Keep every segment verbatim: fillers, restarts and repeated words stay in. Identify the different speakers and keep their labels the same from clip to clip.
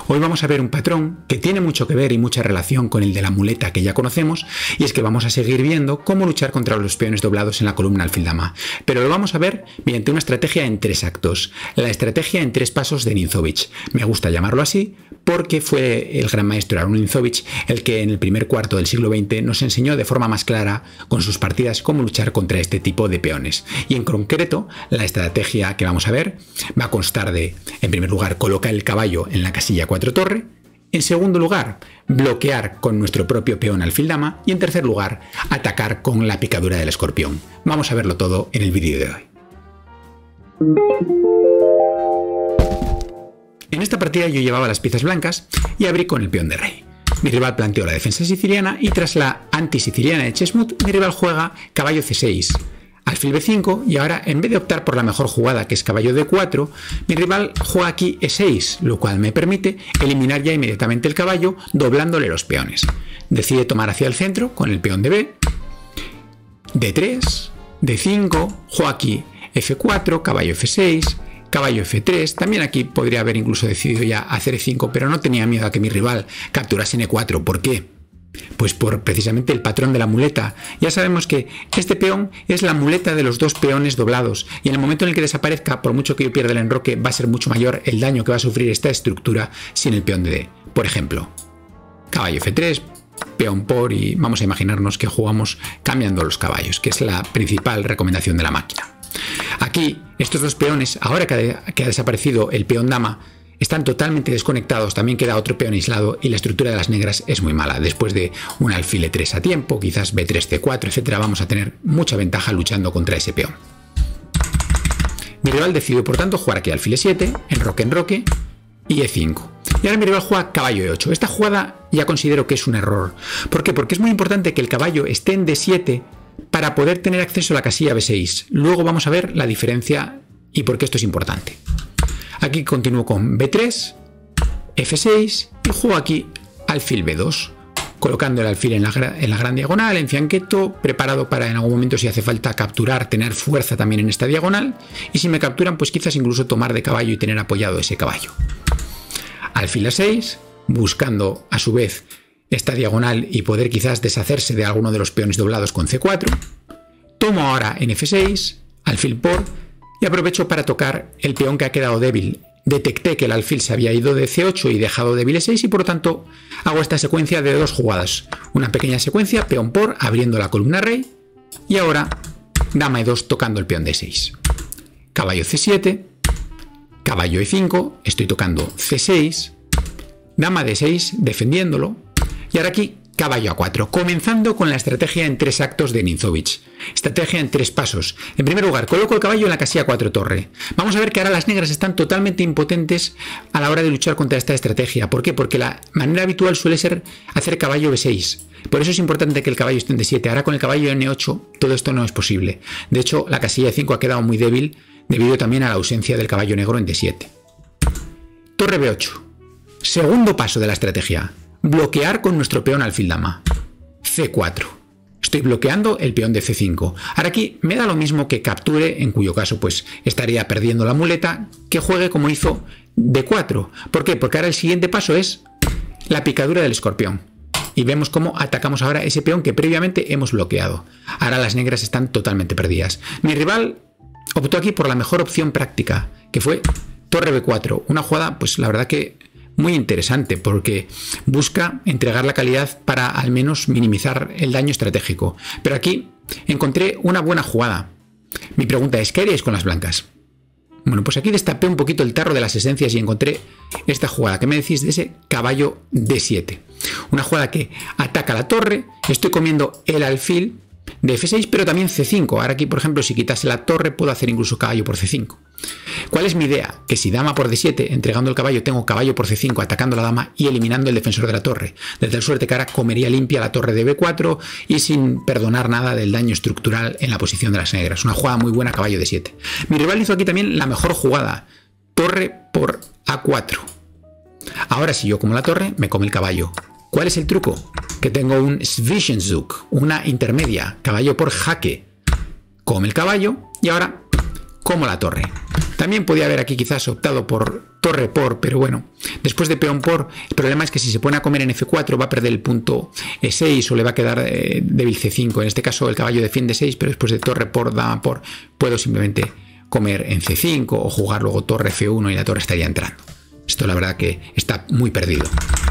Speaker 1: Hoy vamos a ver un patrón que tiene mucho que ver y mucha relación con el de la muleta que ya conocemos, y es que vamos a seguir viendo cómo luchar contra los peones doblados en la columna alfil-dama, pero lo vamos a ver mediante una estrategia en tres actos, la estrategia en tres pasos de Ninzovich. Me gusta llamarlo así porque fue el gran maestro Aaron Ninzovich el que en el primer cuarto del siglo veinte nos enseñó de forma más clara con sus partidas cómo luchar contra este tipo de peones. Y en concreto, la estrategia que vamos a ver va a constar de, en primer lugar, colocar el caballo en la casilla cuatro torre, en segundo lugar, bloquear con nuestro propio peón alfil-dama y en tercer lugar, atacar con la picadura del escorpión. Vamos a verlo todo en el vídeo de hoy. En esta partida yo llevaba las piezas blancas y abrí con el peón de rey. Mi rival planteó la defensa siciliana y tras la anti-siciliana de Chessmut, mi rival juega caballo ce seis, alfil be cinco y ahora en vez de optar por la mejor jugada que es caballo de cuatro, mi rival juega aquí e seis, lo cual me permite eliminar ya inmediatamente el caballo doblándole los peones. Decide tomar hacia el centro con el peón de B, de tres, de cinco, juega aquí efe cuatro, caballo efe seis, caballo efe tres, también aquí podría haber incluso decidido ya hacer e cinco, pero no tenía miedo a que mi rival capturase ene cuatro. ¿Por qué? Pues por precisamente el patrón de la muleta. Ya sabemos que este peón es la muleta de los dos peones doblados y en el momento en el que desaparezca, por mucho que yo pierda el enroque, va a ser mucho mayor el daño que va a sufrir esta estructura sin el peón de D. Por ejemplo, caballo efe tres, peón por y vamos a imaginarnos que jugamos cambiando los caballos, que es la principal recomendación de la máquina. Aquí, estos dos peones, ahora que ha, que ha desaparecido el peón dama, están totalmente desconectados, también queda otro peón aislado y la estructura de las negras es muy mala. Después de un alfil e tres a tiempo, quizás be tres, ce cuatro, etcétera, vamos a tener mucha ventaja luchando contra ese peón. Mi rival decidió, por tanto, jugar aquí alfil e siete, enroque, enroque y e cinco. Y ahora mi rival juega caballo e ocho. Esta jugada ya considero que es un error. ¿Por qué? Porque es muy importante que el caballo esté en de siete para poder tener acceso a la casilla be seis. Luego vamos a ver la diferencia y por qué esto es importante. Aquí continúo con be tres, efe seis y juego aquí alfil be dos, colocando el alfil en la, en la gran diagonal, en fianqueto, preparado para en algún momento si hace falta capturar, tener fuerza también en esta diagonal, y si me capturan pues quizás incluso tomar de caballo y tener apoyado ese caballo. Alfil a seis, buscando a su vez esta diagonal y poder quizás deshacerse de alguno de los peones doblados con ce cuatro. Tomo ahora en efe seis, alfil por, y aprovecho para tocar el peón que ha quedado débil. Detecté que el alfil se había ido de ce ocho y dejado débil e seis y por lo tanto hago esta secuencia de dos jugadas. Una pequeña secuencia, peón por, abriendo la columna rey y ahora dama e dos tocando el peón de seis. Caballo ce siete, caballo e cinco, estoy tocando ce seis, dama de seis defendiéndolo y ahora aquí caballo a cuatro, comenzando con la estrategia en tres actos de Ninzovich. Estrategia en tres pasos. En primer lugar, coloco el caballo en la casilla cuatro torre. Vamos a ver que ahora las negras están totalmente impotentes a la hora de luchar contra esta estrategia. ¿Por qué? Porque la manera habitual suele ser hacer caballo be seis. Por eso es importante que el caballo esté en de siete. Ahora con el caballo ene ocho todo esto no es posible. De hecho, la casilla de cinco ha quedado muy débil debido también a la ausencia del caballo negro en de siete. Torre be ocho. Segundo paso de la estrategia. Bloquear con nuestro peón alfil-dama. ce cuatro. Estoy bloqueando el peón de ce cinco. Ahora aquí me da lo mismo que capture, en cuyo caso pues estaría perdiendo la muleta, que juegue como hizo de cuatro. ¿Por qué? Porque ahora el siguiente paso es la picadura del escorpión. Y vemos cómo atacamos ahora ese peón que previamente hemos bloqueado. Ahora las negras están totalmente perdidas. Mi rival optó aquí por la mejor opción práctica, que fue torre be cuatro. Una jugada, pues la verdad que muy interesante porque busca entregar la calidad para al menos minimizar el daño estratégico. Pero aquí encontré una buena jugada. Mi pregunta es, ¿qué haréis con las blancas? Bueno, pues aquí destapé un poquito el tarro de las esencias y encontré esta jugada. ¿Qué me decís de ese caballo de siete? Una jugada que ataca la torre, estoy comiendo el alfil de efe seis, pero también ce cinco. Ahora aquí, por ejemplo, si quitase la torre, puedo hacer incluso caballo por ce cinco. ¿Cuál es mi idea? Que si dama por de siete, entregando el caballo, tengo caballo por ce cinco, atacando la dama y eliminando el defensor de la torre. De tal suerte que ahora comería limpia la torre de be cuatro y sin perdonar nada del daño estructural en la posición de las negras. Una jugada muy buena, caballo de siete. Mi rival hizo aquí también la mejor jugada. Torre por a cuatro. Ahora si yo como la torre, me come el caballo. ¿Cuál es el truco? Que tengo un Zwischenzug, una intermedia, caballo por jaque. Come el caballo y ahora como la torre. También podía haber aquí quizás optado por torre por, pero bueno, después de peón por, el problema es que si se pone a comer en efe cuatro va a perder el punto e seis o le va a quedar eh, débil ce cinco. En este caso el caballo defiende seis, pero después de torre por, dama por, puedo simplemente comer en ce cinco o jugar luego torre efe uno y la torre estaría entrando. Esto la verdad que está muy perdido.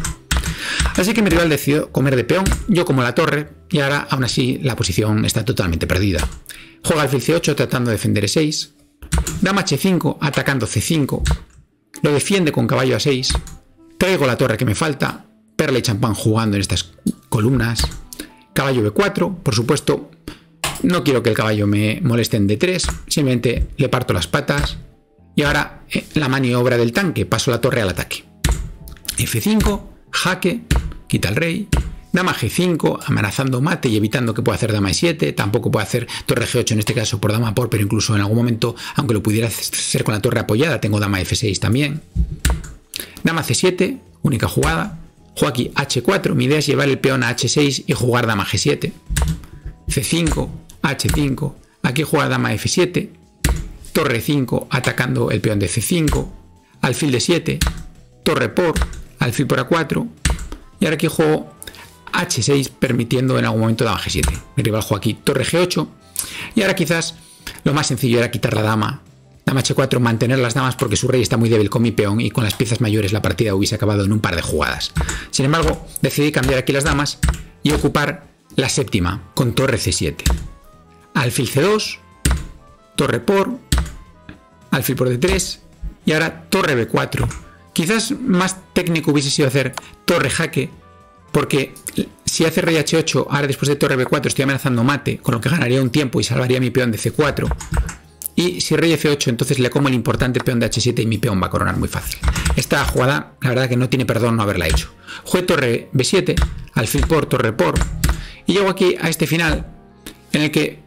Speaker 1: Así que mi rival decidió comer de peón, yo como la torre, y ahora aún así la posición está totalmente perdida. Juega alfil ce ocho tratando de defender e seis, dama hache cinco atacando ce cinco, lo defiende con caballo a seis, traigo la torre que me falta, perla y champán jugando en estas columnas, caballo be cuatro, por supuesto, no quiero que el caballo me moleste en de tres, simplemente le parto las patas, y ahora eh, la maniobra del tanque, paso la torre al ataque. efe cinco, jaque, quita el rey, dama ge cinco, amenazando mate y evitando que pueda hacer dama e siete, tampoco puede hacer torre ge ocho en este caso por dama por, pero incluso en algún momento, aunque lo pudiera hacer con la torre apoyada, tengo dama efe seis también. Dama ce siete, única jugada, juego aquí hache cuatro, mi idea es llevar el peón a hache seis y jugar dama ge siete, ce cinco, hache cinco, aquí juega dama efe siete, torre cinco atacando el peón de ce cinco, alfil de siete, torre por, alfil por a cuatro, y ahora aquí juego hache seis permitiendo en algún momento dama ge siete. Mi rival juega aquí torre ge ocho, y ahora quizás lo más sencillo era quitar la dama, dama hache cuatro, mantener las damas porque su rey está muy débil con mi peón y con las piezas mayores la partida hubiese acabado en un par de jugadas. Sin embargo, decidí cambiar aquí las damas y ocupar la séptima con torre ce siete. Alfil ce dos, torre por, alfil por de tres y ahora torre be cuatro. Quizás más técnico hubiese sido hacer torre jaque, porque si hace rey hache ocho, ahora después de torre be cuatro estoy amenazando mate, con lo que ganaría un tiempo y salvaría mi peón de ce cuatro. Y si rey efe ocho, entonces le como el importante peón de hache siete y mi peón va a coronar muy fácil. Esta jugada, la verdad que no tiene perdón no haberla hecho. Juego torre be siete, alfil por, torre por, y llego aquí a este final en el que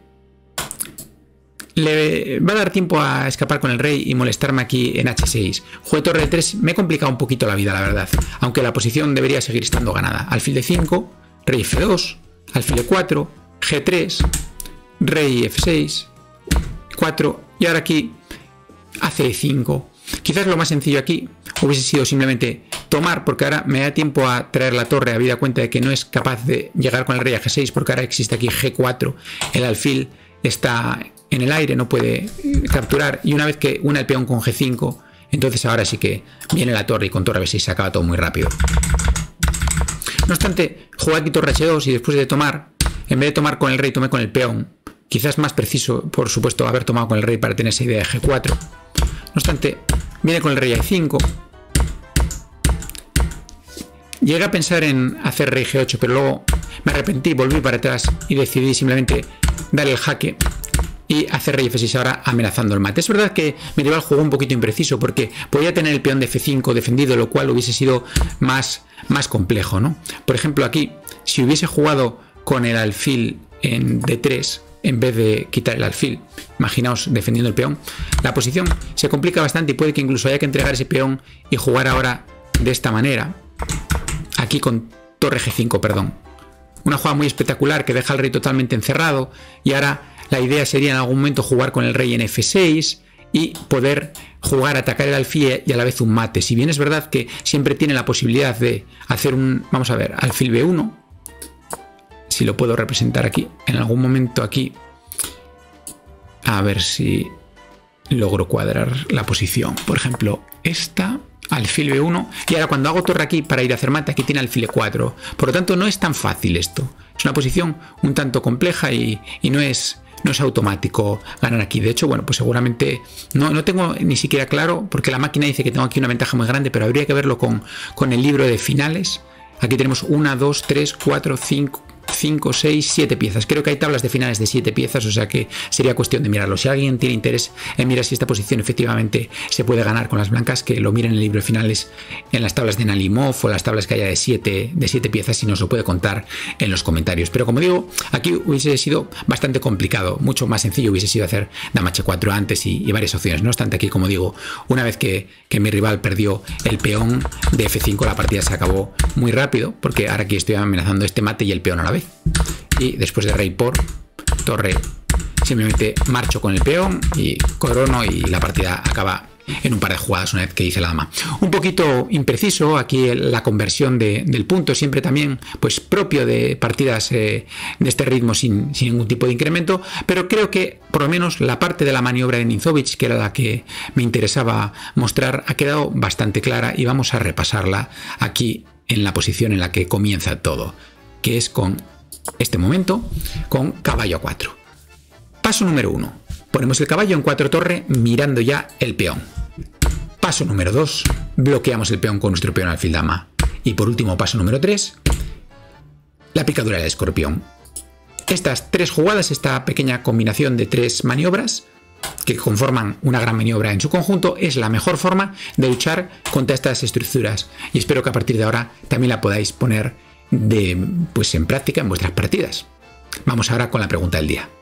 Speaker 1: le va a dar tiempo a escapar con el rey y molestarme aquí en hache seis. Juego torre de tres, me he complicado un poquito la vida, la verdad, aunque la posición debería seguir estando ganada. Alfil de cinco, rey efe dos, alfil de cuatro, ge tres, rey efe seis, cuatro, y ahora aquí a ce cinco. Quizás lo más sencillo aquí hubiese sido simplemente tomar, porque ahora me da tiempo a traer la torre, habida cuenta de que no es capaz de llegar con el rey a ge seis, porque ahora existe aquí ge cuatro, el alfil está en el aire, no puede capturar, y una vez que una el peón con ge cinco, entonces ahora sí que viene la torre y con torre be seis se acaba todo muy rápido. No obstante, jugué aquí torre hache dos y después de tomar, en vez de tomar con el rey, tomé con el peón. Quizás más preciso, por supuesto, haber tomado con el rey para tener esa idea de ge cuatro. No obstante, viene con el rey a cinco. Llegué a pensar en hacer rey ge ocho, pero luego me arrepentí, volví para atrás y decidí simplemente darle el jaque y hacer rey efe seis ahora amenazando el mate. Es verdad que mi rival jugó un poquito impreciso porque podía tener el peón de efe cinco defendido, lo cual hubiese sido más, más complejo, ¿no? Por ejemplo, aquí, si hubiese jugado con el alfil en de tres, en vez de quitar el alfil, imaginaos defendiendo el peón, la posición se complica bastante y puede que incluso haya que entregar ese peón y jugar ahora de esta manera, aquí con torre ge cinco, perdón. Una jugada muy espectacular que deja al rey totalmente encerrado, y ahora la idea sería en algún momento jugar con el rey en efe seis y poder jugar, atacar el alfil y a la vez un mate. Si bien es verdad que siempre tiene la posibilidad de hacer un, vamos a ver, alfil be uno, si lo puedo representar aquí, en algún momento aquí, a ver si logro cuadrar la posición. Por ejemplo, esta, alfil be uno, y ahora cuando hago torre aquí para ir a hacer mate, aquí tiene alfil e cuatro. Por lo tanto, no es tan fácil esto. Es una posición un tanto compleja y, y no es... no es automático ganar aquí. De hecho, bueno, pues seguramente no, no tengo ni siquiera claro, porque la máquina dice que tengo aquí una ventaja muy grande, pero habría que verlo con, con el libro de finales. Aquí tenemos una, dos, tres, cuatro, cinco, cinco, seis, siete piezas. Creo que hay tablas de finales de siete piezas, o sea que sería cuestión de mirarlo. Si alguien tiene interés en mirar si esta posición efectivamente se puede ganar con las blancas, que lo miren en el libro de finales, en las tablas de Nalimov o las tablas que haya de siete, de siete piezas, y nos lo puede contar en los comentarios. Pero como digo, aquí hubiese sido bastante complicado, mucho más sencillo hubiese sido hacer dama hache cuatro antes y, y varias opciones. No obstante, aquí, como digo, una vez que, que mi rival perdió el peón de efe cinco, la partida se acabó muy rápido, porque ahora aquí estoy amenazando este mate y el peón a la vez. Y después de rey por, torre simplemente marcho con el peón y corono y la partida acaba en un par de jugadas una vez que hice la dama. Un poquito impreciso aquí la conversión de, del punto, siempre también pues propio de partidas eh, de este ritmo sin, sin ningún tipo de incremento, pero creo que por lo menos la parte de la maniobra de Ninzovic, que era la que me interesaba mostrar, ha quedado bastante clara y vamos a repasarla aquí en la posición en la que comienza todo, que es con este momento, con caballo a cuatro. Paso número uno. Ponemos el caballo en cuatro torre mirando ya el peón. Paso número dos. Bloqueamos el peón con nuestro peón alfil dama. Y por último, paso número tres. La picadura del escorpión. Estas tres jugadas, esta pequeña combinación de tres maniobras que conforman una gran maniobra en su conjunto, es la mejor forma de luchar contra estas estructuras. Y espero que a partir de ahora también la podáis poner de, pues, en práctica en vuestras partidas. Vamos ahora con la pregunta del día.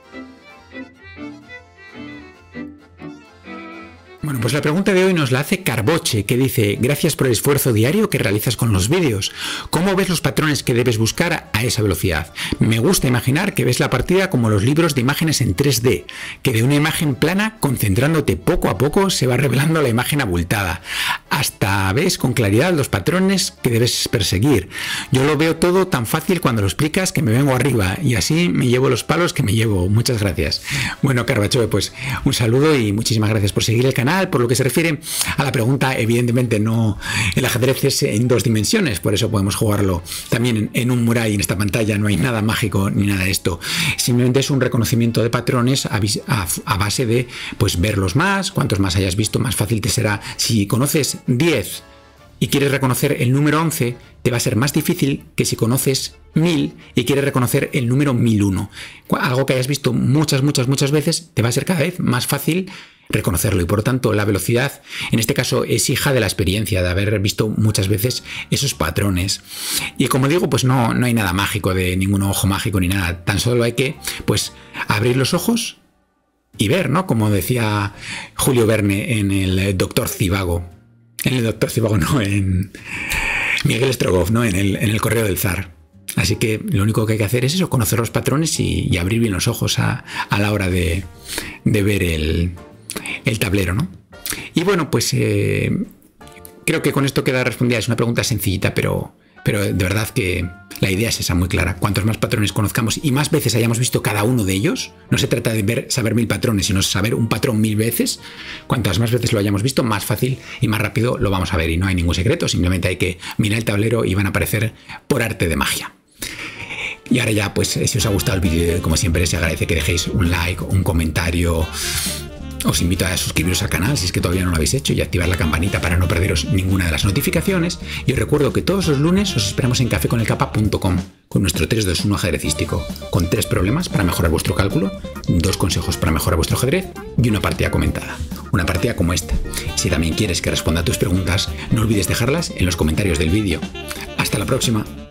Speaker 1: Bueno, pues la pregunta de hoy nos la hace Carboche, que dice: gracias por el esfuerzo diario que realizas con los vídeos. ¿Cómo ves los patrones que debes buscar a esa velocidad? Me gusta imaginar que ves la partida como los libros de imágenes en tres D, que de una imagen plana, concentrándote poco a poco, se va revelando la imagen abultada. Hasta ves con claridad los patrones que debes perseguir. Yo lo veo todo tan fácil cuando lo explicas que me vengo arriba y así me llevo los palos que me llevo. Muchas gracias. Bueno, Carbacho, pues un saludo y muchísimas gracias por seguir el canal. Por lo que se refiere a la pregunta, evidentemente no, el ajedrez es en dos dimensiones, por eso podemos jugarlo también en, en un mural y en esta pantalla no hay nada mágico ni nada de esto. Simplemente es un reconocimiento de patrones a, a, a base de pues verlos más, cuantos más hayas visto, más fácil te será. Si conoces diez y quieres reconocer el número once, te va a ser más difícil que si conoces mil y quieres reconocer el número mil uno. Algo que hayas visto muchas, muchas, muchas veces, te va a ser cada vez más fácil reconocerlo y por lo tanto la velocidad en este caso es hija de la experiencia, de haber visto muchas veces esos patrones. Y como digo, pues no, no hay nada mágico, de ningún ojo mágico ni nada, tan solo hay que pues abrir los ojos y ver, ¿no? Como decía Julio Verne en el Doctor Zhivago, en el Doctor Zhivago no, en Miguel Strogoff, ¿no? En el, en el Correo del Zar. Así que lo único que hay que hacer es eso, conocer los patrones y, y abrir bien los ojos a, a la hora de, de ver el, el tablero, ¿no? Y bueno, pues eh, creo que con esto queda respondida. Es una pregunta sencillita, pero, pero de verdad que la idea es esa, muy clara. Cuantos más patrones conozcamos y más veces hayamos visto cada uno de ellos, no se trata de ver, saber mil patrones, sino saber un patrón mil veces. Cuantas más veces lo hayamos visto, más fácil y más rápido lo vamos a ver. Y no hay ningún secreto, simplemente hay que mirar el tablero y van a aparecer por arte de magia. Y ahora ya, pues si os ha gustado el vídeo, como siempre, se agradece que dejéis un like, un comentario. Os invito a suscribiros al canal si es que todavía no lo habéis hecho y activar la campanita para no perderos ninguna de las notificaciones. Y os recuerdo que todos los lunes os esperamos en café con el capa punto com con nuestro tres dos uno ajedrecístico, con tres problemas para mejorar vuestro cálculo, dos consejos para mejorar vuestro ajedrez y una partida comentada. Una partida como esta. Si también quieres que responda a tus preguntas, no olvides dejarlas en los comentarios del vídeo. Hasta la próxima.